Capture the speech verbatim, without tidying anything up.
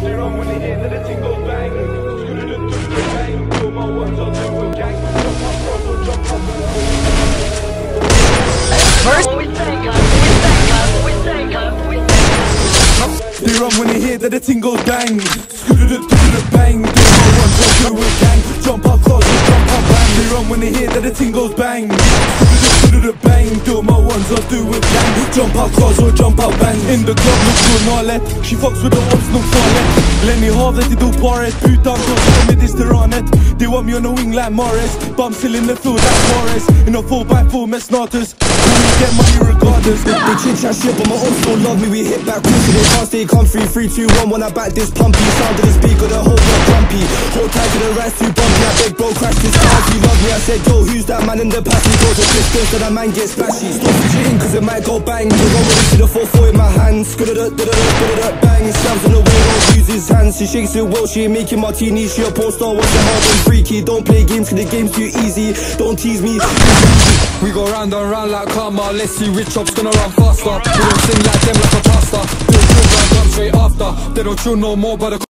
They run when they hear that the ting goes bang. Bang, do my ones, I'll do it gang. Jump up close, jump up bang. They run when they hear that the ting goes bang. Bang, do my ones, I'll do it gang. Jump up close or jump up bang. In the club, look good, Narlet. She fucks with the ops, no farlet. Lenny Harv, that they do paret. Putan, close, med this Tiranet. They want me on the wing like Morris, but I'm still in the field like Morris. In a four by four, mess starters. Get money regardless. They chit chat shit, but my own still love me. We hit back quick, so they can't stay comfy. Three, two, one, when I back this pumpy. Sound of the speaker, the whole lot grumpy. Hold tight to the right, too bumpy. I beg bro, crash this car. You love me, I said, yo, who's that man in the past? He goes a distance, so that man gets splashy. Stop shitting, cause it might go bang. You go with it to the four four in my hands. Bang, it slams on the way, don't use his hands. She shakes it well, she ain't making martinis. She a porn star, what's the hard and freaky? Don't play games, cause the game's too easy. Don't tease me. We go round and round like karma. Let's see which chop's gonna run faster. We don't sing like them like a pasta. They don't chill, run straight after. They don't chill no more, but the